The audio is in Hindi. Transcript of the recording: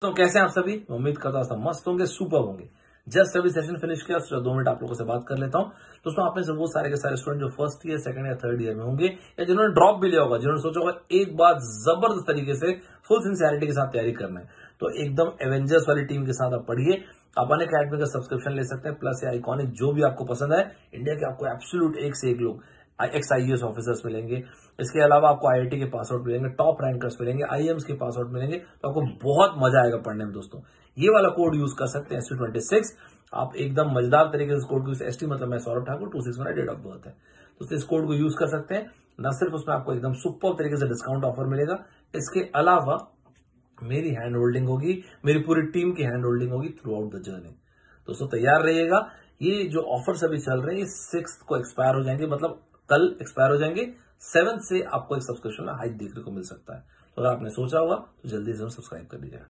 तो कैसे हैं आप सभी? उम्मीद करता हूं सब मस्त होंगे, सुपर होंगे। जस्ट अभी सेशन फिनिश किया, सोचा 2 मिनट आप लोगों से बात कर लेता हूं। दोस्तों, आप में से वो सारे के सारे स्टूडेंट जो फर्स्ट ईयर, सेकंड या थर्ड ईयर में होंगे, या जिन्होंने ड्रॉप भी लिया होगा, जिन्होंने सोचा होगा एक बार जबरदस्त तरीके से फुल सिंसियरिटी के साथ तैयारी करना है, तो एकदम एवेंजर्स वाली टीम के साथ आप पढ़िए। आप अनअकैडमी का सब्सक्रिप्शन ले सकते हैं, प्लस या आइकॉनिक जो भी आपको पसंद है। इंडिया के आपको एब्सोल्यूट एक से एक लोग एक्स आईएएस ऑफिसर्स मिलेंगे। इसके अलावा आपको आईआईटी के पास आउट मिलेंगे, टॉप रैंकर्स मिलेंगे, आईएम्स के पास आउट मिलेंगे। तो आपको बहुत मजा आएगा पढ़ने में। दोस्तों, ये वाला कोड यूज कर सकते हैं ST26। आप एकदम मजेदार तरीके से कोड को, ST मतलब मैं सौरभ ठाकुर, 26 मेरा डेट ऑफ बर्थ है। तो इस कोड को यूज कर सकते हैं। न सिर्फ उसमें आपको एकदम सुपर तरीके से डिस्काउंट ऑफर मिलेगा, इसके अलावा मेरी हैंड होल्डिंग होगी, मेरी पूरी टीम की हैंड होल्डिंग होगी थ्रू आउट द जर्नी। दोस्तों, तैयार रहिएगा। ये जो ऑफर्स अभी चल रहे हैं, ये 6 को एक्सपायर हो जाएंगे, मतलब कल एक्सपायर हो जाएंगे। 7 से आपको एक सब्सक्रिप्शन में हाइक देखने को मिल सकता है। तो अगर आपने सोचा होगा तो जल्दी से सब्सक्राइब कर दीजिएगा।